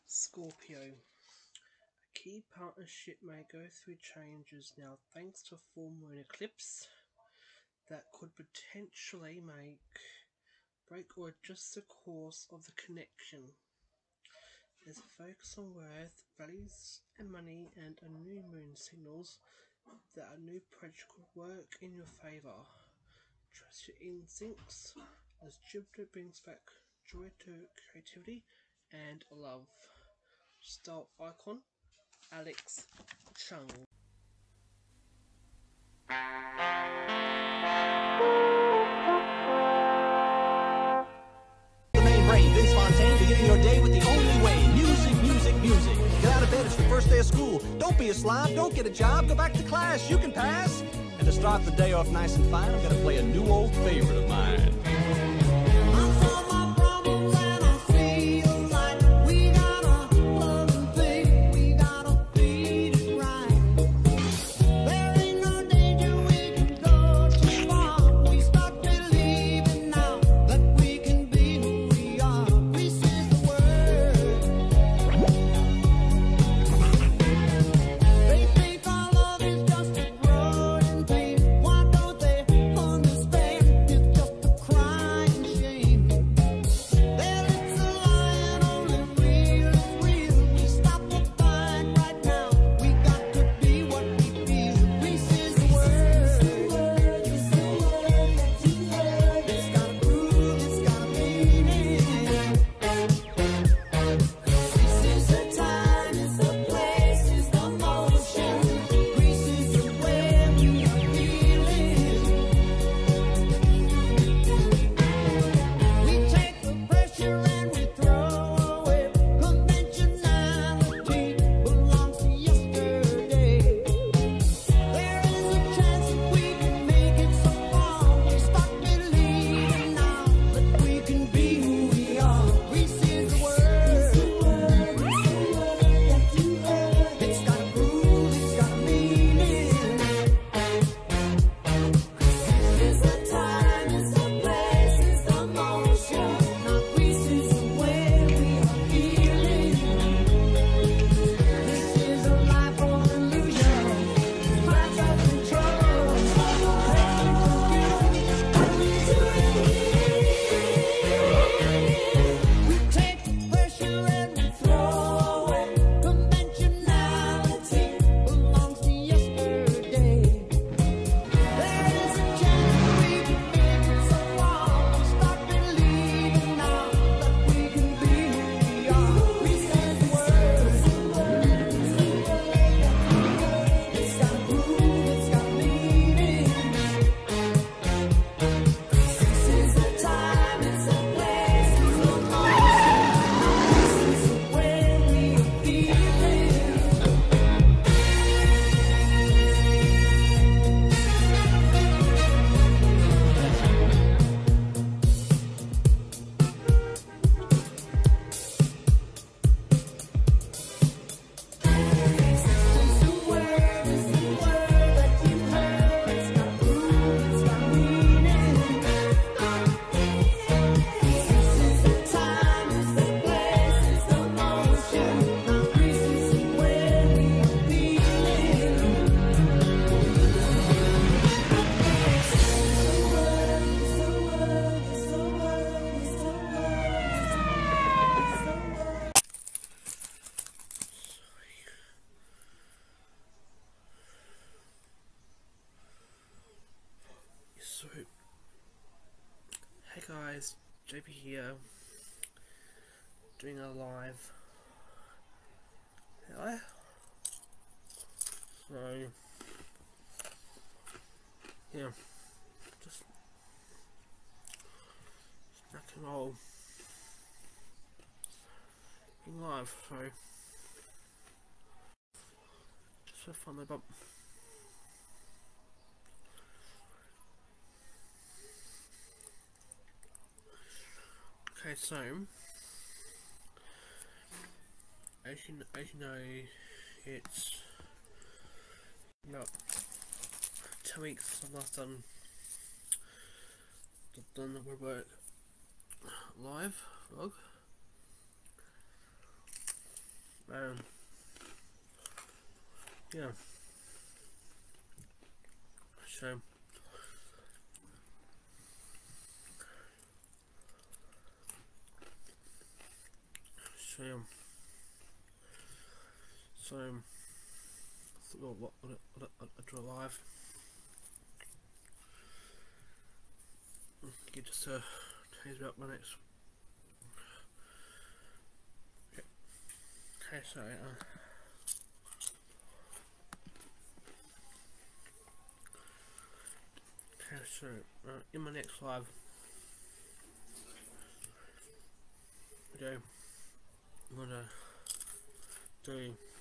Scorpio. A key partnership may go through changes now thanks to a full moon eclipse that could potentially break or adjust the course of the connection. There's a focus on worth, values and money, and a new moon signals that a new project could work in your favour. Trust your instincts as Jupiter brings back joy to creativity and love. Style icon, Alex Chung. The main brain, Vince Fontaine, beginning your day with the only way. Music, music, music. Get out of bed, it's the first day of school. Don't be a slob, don't get a job, go back to class, you can pass. And to start the day off nice and fine, I'm gonna play a new old favorite of mine. Hey guys, JP here, doing a live. Hello? So, yeah, just back and roll in live, so just for fun, but okay, so as you know, it's about 2 weeks since I've done the Woodwork live vlog. yeah. So what I draw live. You just change about my next. Okay, so in my next live video, I'm gonna do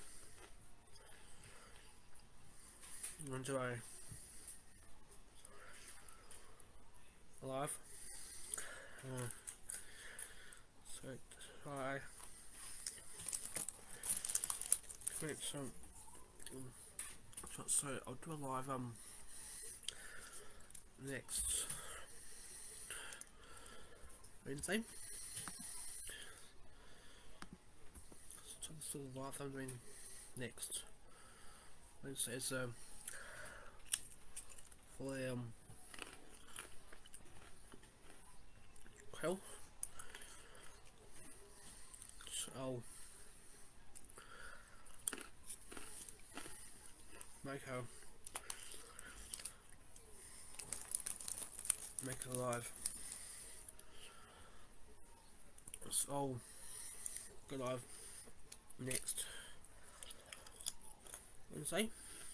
a live. So try create some. So I'll do a live next Wednesday. So this is the live I'm doing next Wednesday is for the Quill. So I'll make it live. So I'll go live next Wednesday.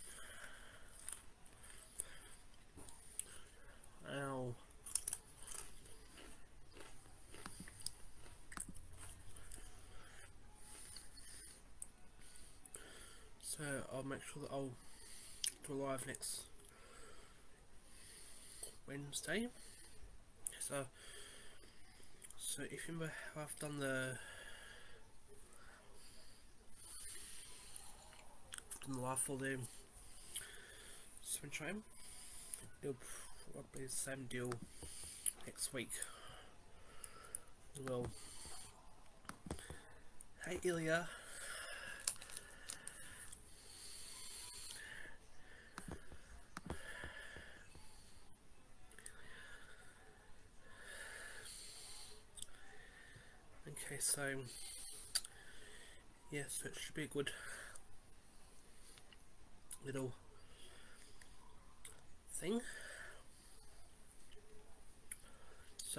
I'll make sure that I'll do a live next Wednesday. So if you remember how I've done the live for the swim train, it'll probably be the same deal next week as well. Hey Ilya. Okay, so yes, it should be a good little thing. So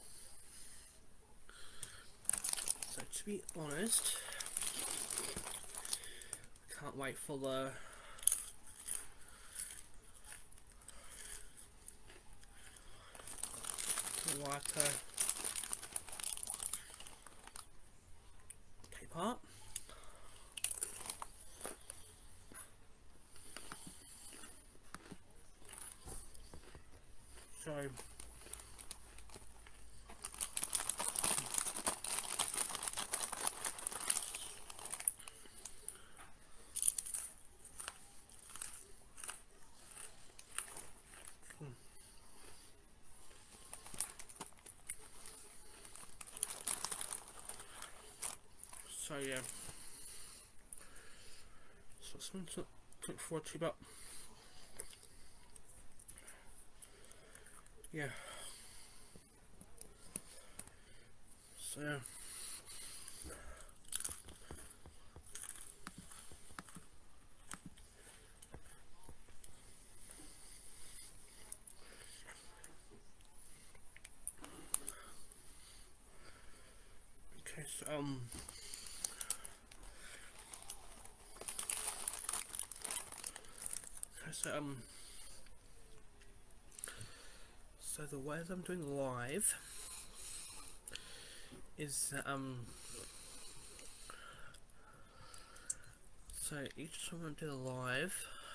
to be honest, I can't wait for the lighter take part. So yeah, so something to look forward to, but yeah, so okay, so the way I'm doing live is so each time I do the live,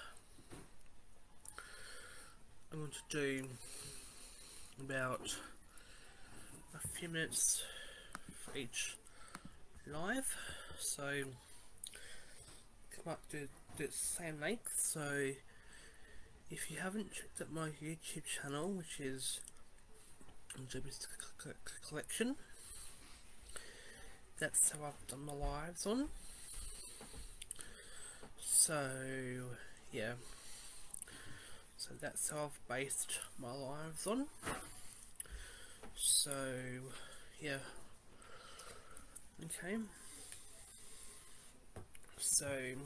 I'm going to do about a few minutes for each live, so come up to the same length. So if you haven't checked out my YouTube channel, which is JB's Collection, that's how I've done my lives on. So yeah, so that's how I've based my lives on. So yeah, okay, so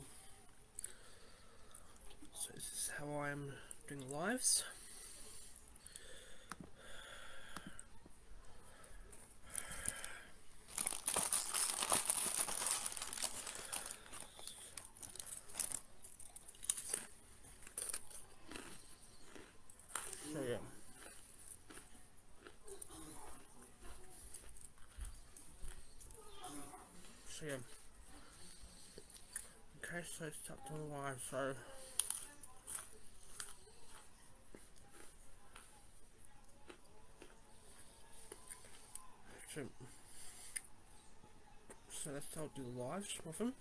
this is how I'm doing lives. So yeah. So yeah. Okay, so it's up to the live, so let's start do the lives with them.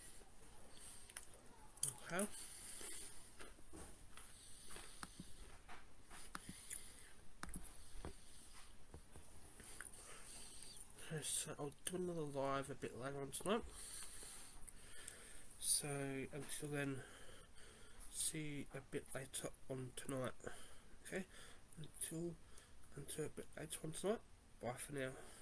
Okay. Okay, so I'll do another live a bit later on tonight. So until then, see a bit later on tonight. Okay, until a bit later on tonight. Bye for now.